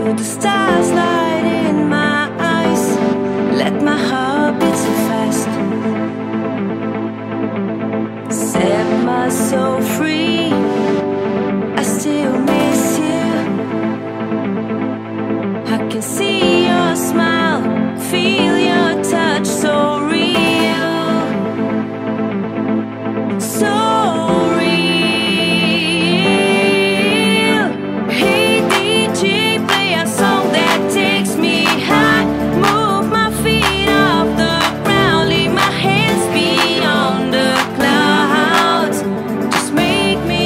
Feel the stars light in my eyes. Let my heart beat so fast. Set my soul free. I still miss you. I can see your smile, feel your touch, so real, so real. Hey DJ, play a song that takes me high. Move my feet off the ground, leave my hands beyond the clouds. Just make me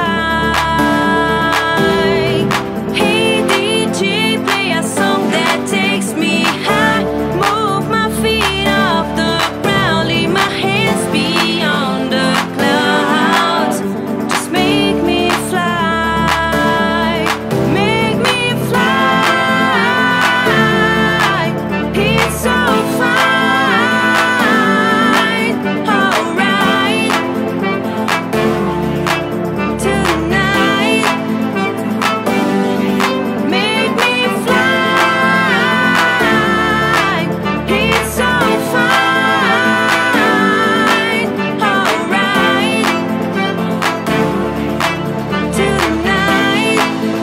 fly. Hey DJ, play a song that takes me high. Move my feet off the ground, leave my hands beyond the clouds. Just make me fly. Make me fly. It's so fine. Alright. Tonight. Make me fly. It's so fine. Alright. Tonight.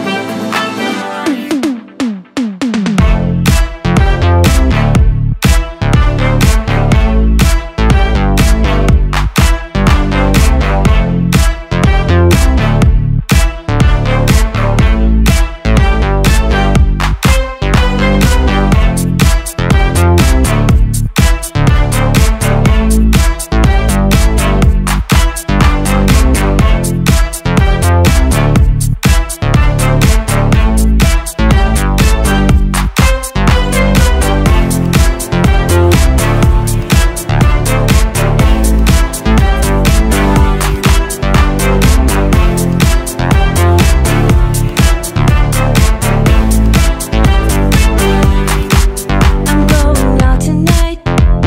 I'm going out tonight.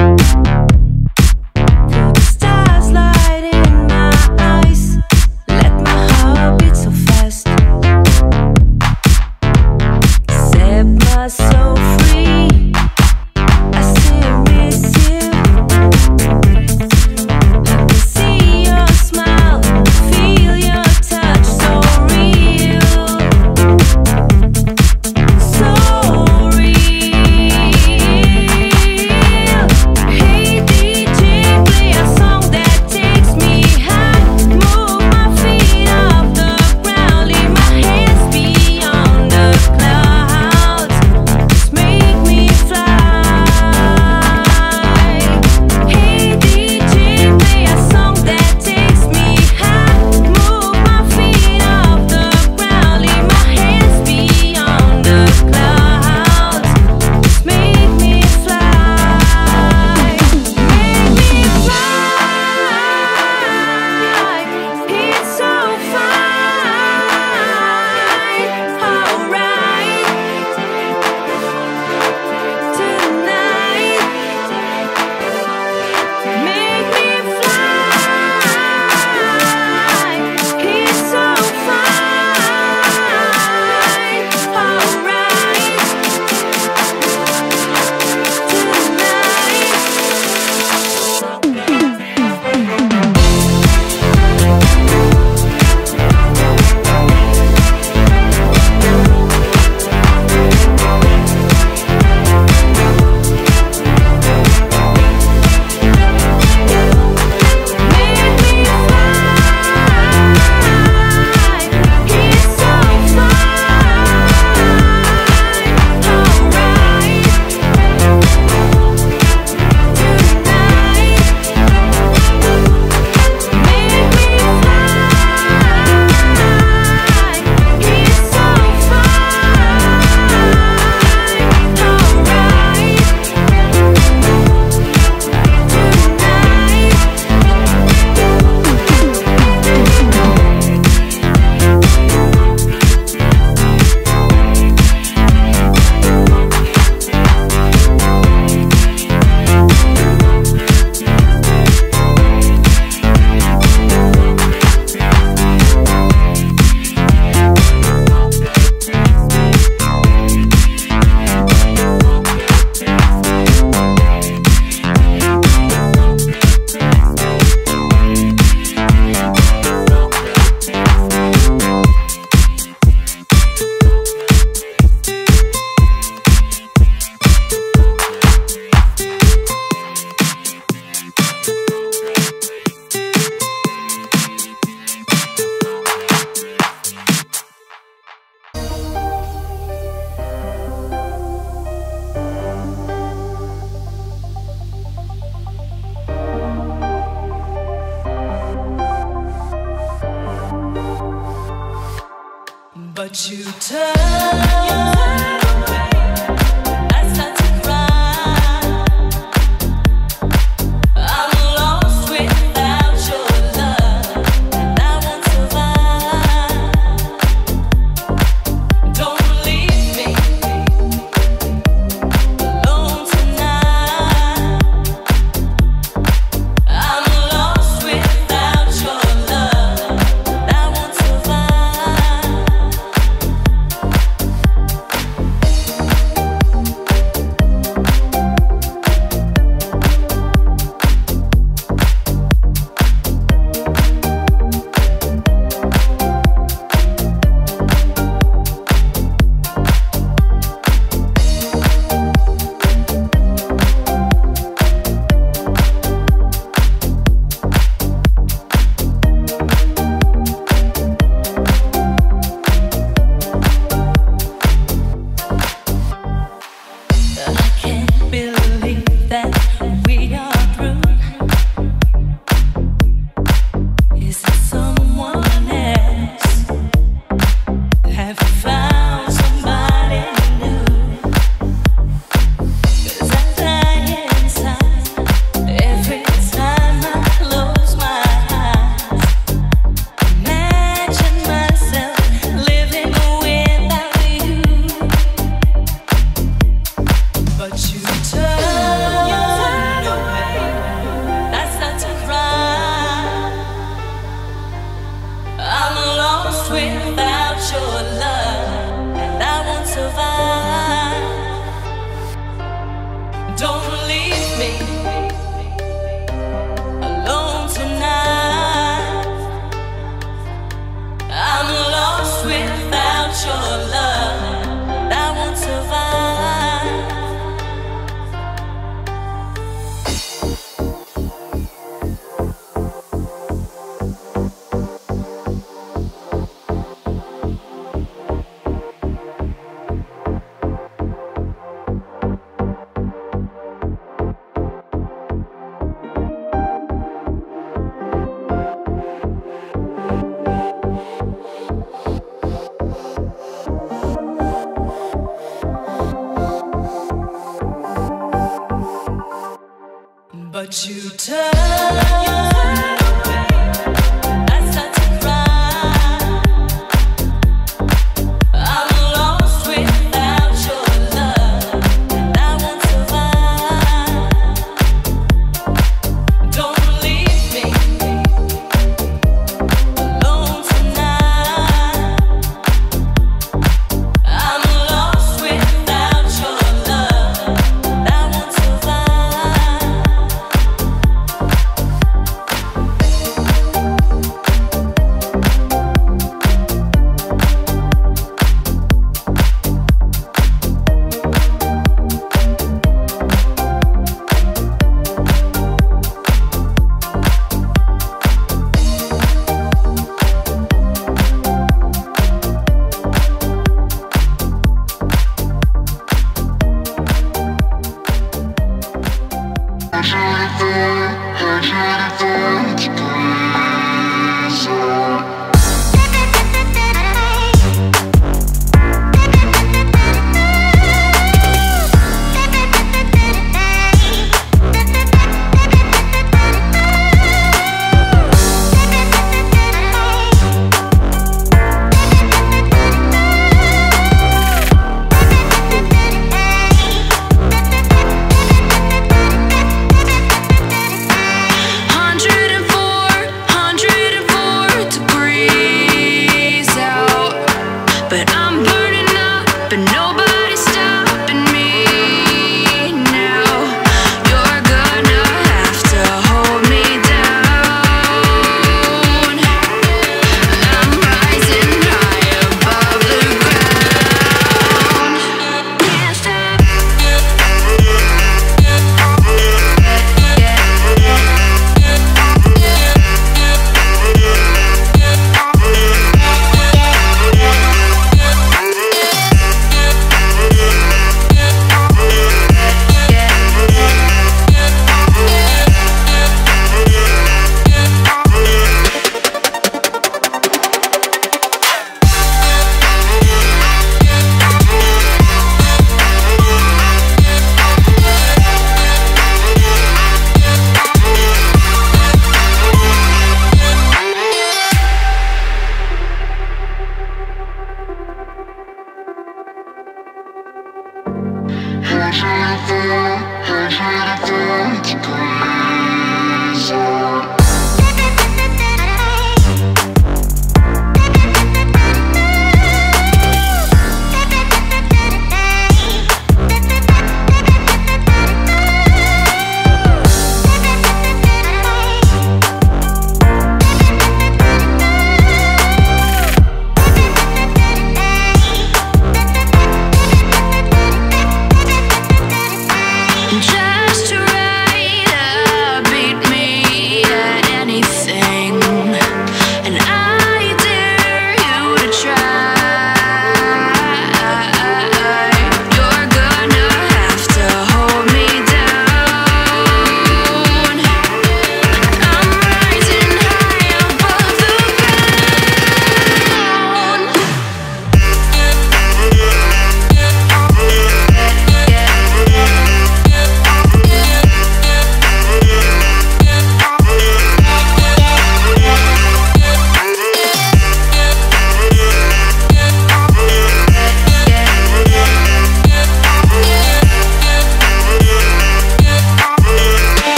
Feel the stars light in my eyes. Let my heart beat so fast. Set my soul free. I still miss you. I can see your smile, feel your touch, so real, so real. Hey DJ, play a song that takes me high. Move my feet off the ground, leave my hands beyond the clouds.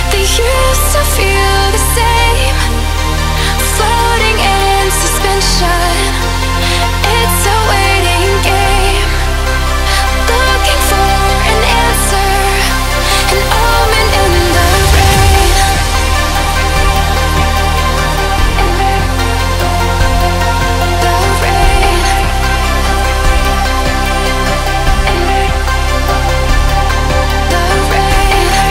They used to feel the same, floating in suspension. It's a waiting game, looking for an answer, an omen in the rain. The rain. The rain.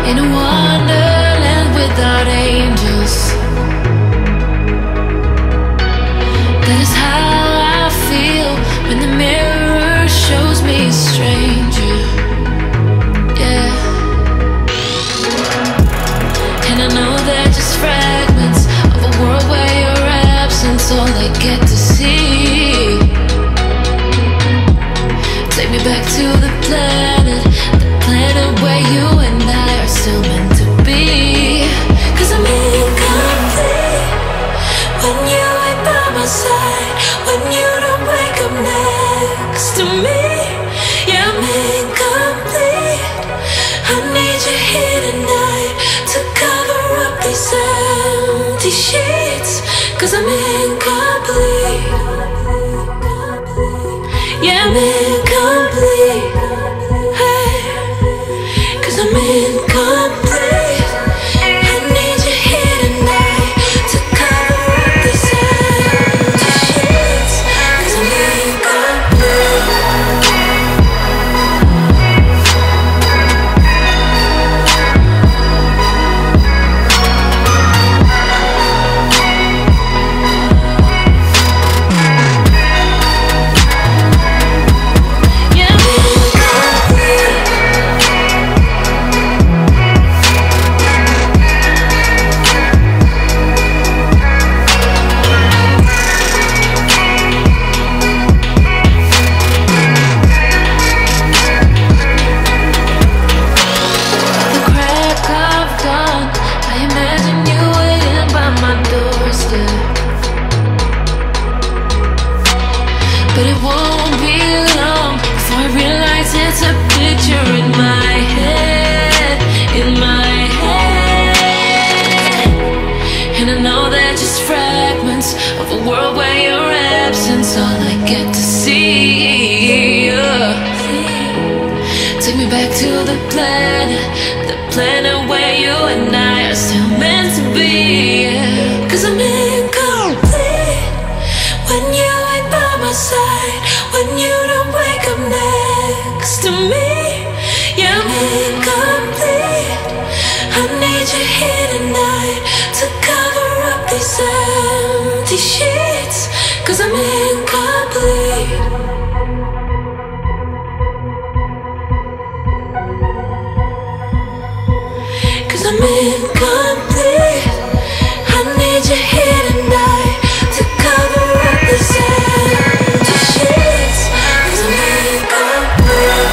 in a wonderland without angels. That is how I feel when the mirror shows me a stranger. Yeah. And I know they're just fragments of a world where your absence all I get to see. Take me back to the planet where you and I are still meant to be. 'Cause I'm incomplete when you ain't by my side, when you don't wake up next to me. Yeah, I'm incomplete. I need you here tonight to cover up these empty sheets. 'Cause I'm incomplete. Yeah, I'm incomplete. Hey, 'cause I'm incomplete. I need you here tonight to cover up these empty sheets. 'Cause I'm incomplete. But it won't be long before I realize it's a picture in my head, in my head. And I know they're just fragments of a world where your absence all I get to see. Take me back to the planet where you and I are still meant to be. 'Cause I'm incomplete when you ain't by my side, when you don't wake up next to me. Yeah, I'm incomplete. I need you here tonight to cover up these empty sheets. 'Cause I'm incomplete. I'm incomplete. I need you here tonight to cover up this empty sheets. 'Cause I'm incomplete.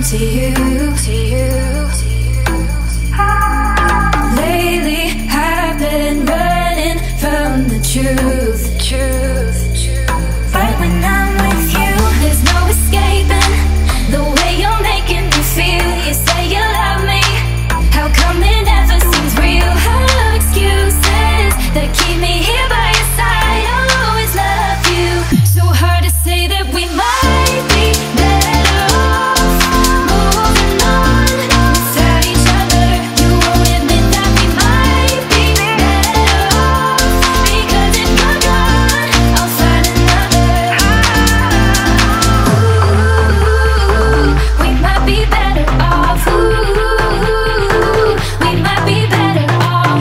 to you. Lately I've been running from the truth. Right when I'm with you, there's no escaping the way you're making me feel. You say you love me, how come it never seems real? Oh, excuses that keep me here by your side. I'll always love you. So hard to say that we might be better off moving on without each other. You won't admit that we might be better off, because if you're gone, I'll find another. Ooh, we might be better off. Ooh, we might be better off.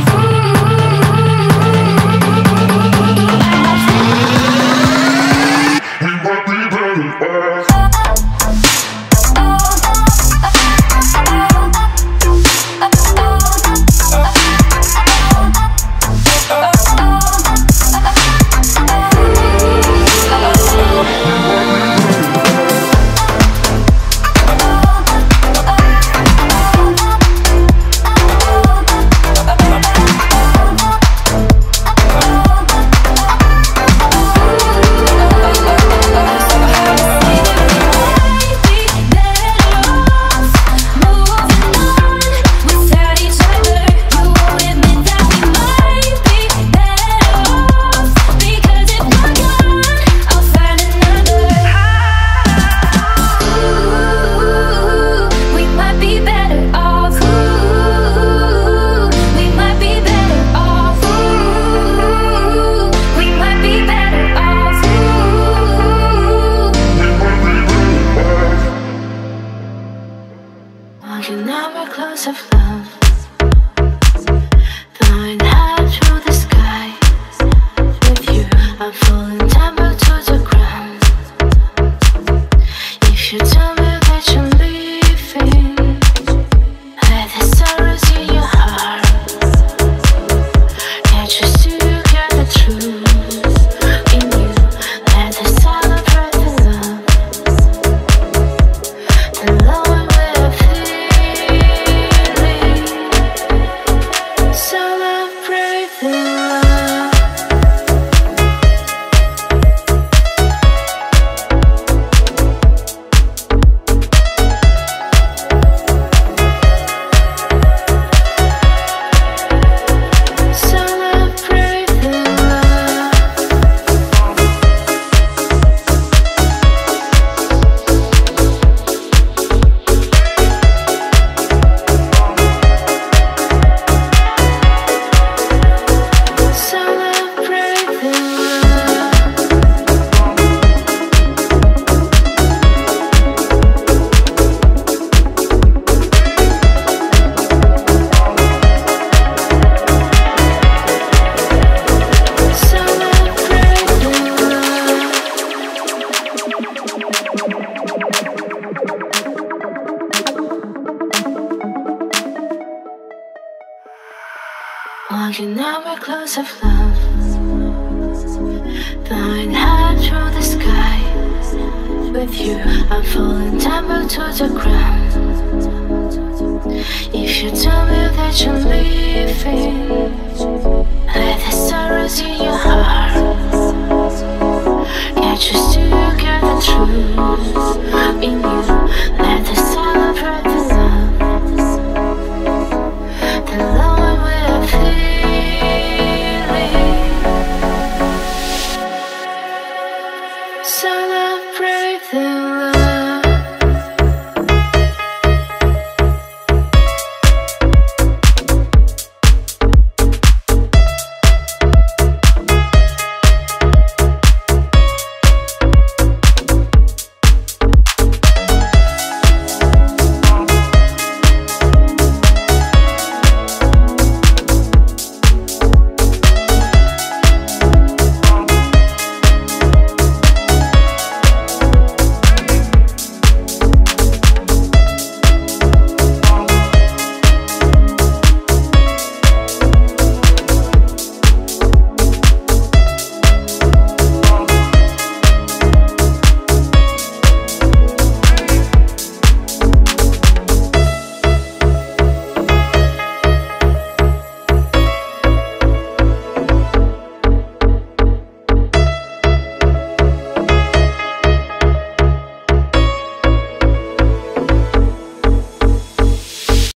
Walking down my close of love, flying high through the sky. With you, I'm falling tumble to the ground. If you tell me that you're leaving, let the sorrows in your heart. Can't you see you get the truth in you? Let the celebrate the love, the love we are feeling. Celebrate the love. Celebrate the love. Celebrate the love. Celebrate the love. Walking down my close of love, flying high through the sky. With you, I'm falling tumble to the ground. If you tell me that you're leaving, let the sorrows in your heart. Can't you still get the truth